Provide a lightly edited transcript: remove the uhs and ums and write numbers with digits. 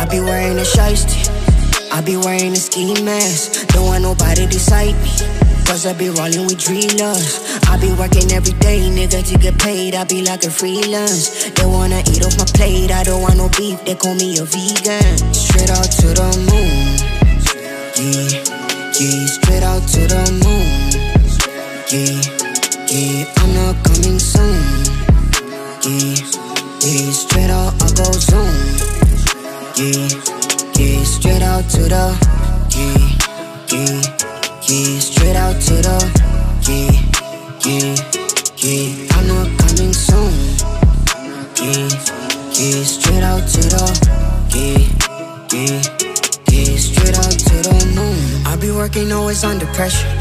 I be wearing a shiesty, I be wearing a ski mask. Don't want nobody to sight me, cause I be rolling with drillers. I be working every day, nigga, to get paid. I be like a freelance. They wanna eat off my plate, I don't want no beef, they call me a vegan. Straight out to the moon, yeah, yeah. Straight out to the moon, yeah, yeah. I'm not coming soon, yeah, yeah. Straight out, I go zoom, yeah, yeah. Straight out to the, yeah, yeah, yeah. Straight out to the, yeah, yeah, yeah. I'm not coming soon, yeah, yeah. Straight out to the, yeah, yeah, yeah. Straight out to the moon. I be working always under pressure.